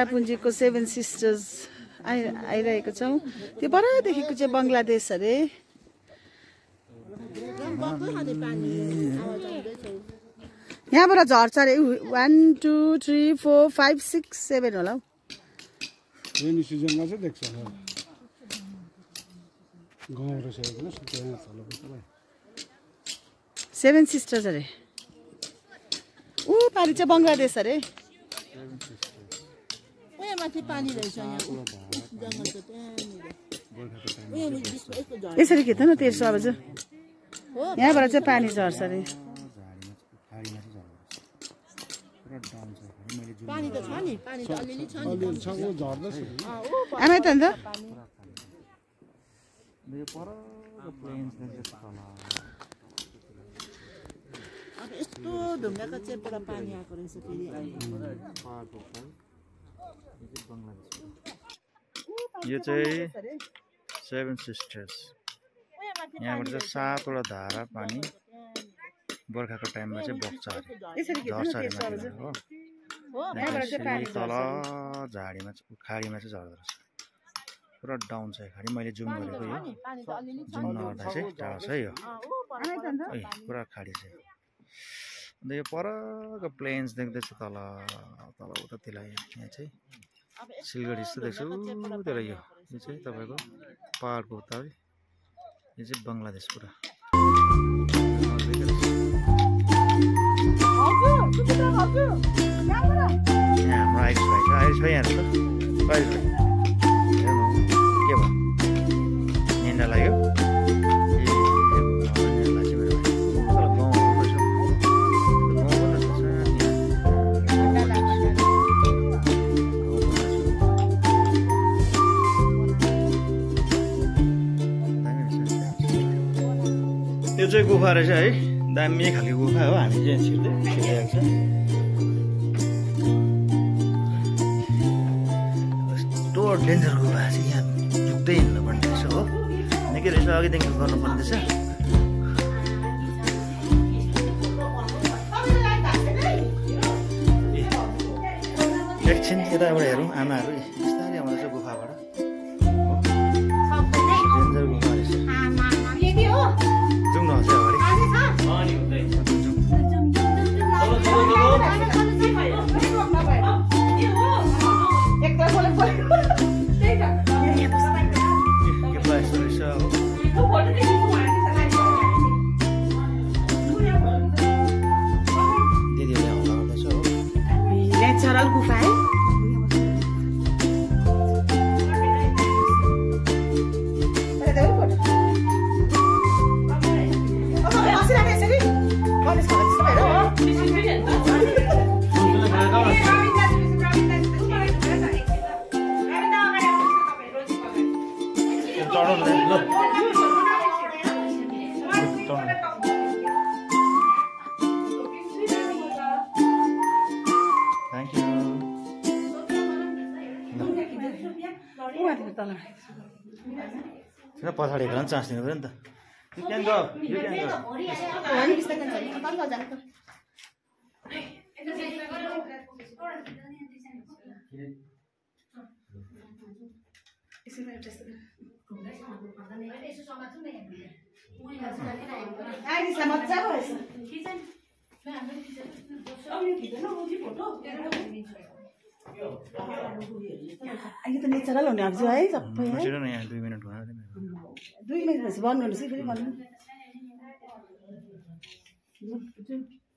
चेरापुञ्जीको 7 sisters आइरहेको छौँ। त्यो बरादेखिको चाहिँ बङ्गलादेश अरे। यहाँबाट झर्छ अरे 1 2 3 4 5 6 7 होला हौ। रेनी सिजनमा चाहिँ देख्छ गाउँहरु सबै त्यहाँ चलो 7 सिस्टर्स अरे। ऊ पारि चाहिँ बङ्गलादेश अरे। माथि पानी रहेछ यहाँ जङ्गल छ त्यहाँनिर। यसरी खिच्नु न तेर्सो अब चाहिँ यहाँबाट चाहिँ पानी झर्छ अरे। पानी त छ नि, पानी त अलिअलि छ नि। आमै त अन्त अब यस्तो ढुङ्गाको चेपबाट पानी आएको रहेछ फेरि। यो चाहिँ 7 सिस्टर्स। यहाँबाट चाहिँ 7 वटा धारा पानी बर्खाको टाइममा चाहिँ बग्छ अरे, झर्छ अरे माथि हो। तल झाडीमा खाडीमा चाहिँ झर्दो रहेछ। पुरा डाउन छ खाडी। मैले जुम गरेको यो जुम नगर्दा चाहिँ टाढो छ यो। पुरा खाडी छ। अन्त यो परको प्लेन्स देख्दैछु तल तल उतातिरलाई। यहाँ चाहिँ सिलगढी जस्तो देख्छु तर यो चाहिँ तपाईँको पहाडको उता है। यो चाहिँ बङ्गलादेश पुरा। यहाँ हाम्रो आयुष भाइ छ। आयुष भाइ यहाँ छ। आयुष भाइ हेर्नु के भयो निन्दा लाग्यो। यो चाहिँ गुफा रहेछ है। दामी खालको गुफा हो। हामी चाहिँ छिर्दै छिरिरहेको छ। यस्तो डेन्जर गुफा चाहिँ यहाँ झुक्दै हिँड्नुपर्ने रहेछ हो। निकै रहेछ अघिदेखि गर्नुपर्ने रहेछ। एकछिन यताबाट हेरौँ। आमाहरू बिस्तारै आउँदैछ गुफाबाट। डेन्जर गुफा रहेछ। जाउँ न अझै अगाडि। नेचरल गुफा है। पछाडि हेरेर चान्स दिनु पऱ्यो नि त। You can go. You can go. यो त नेचरल हुने अब है सबै है। 2 मिनेट भयो। 2 मिनेट भन्नु फेरि भन्नु।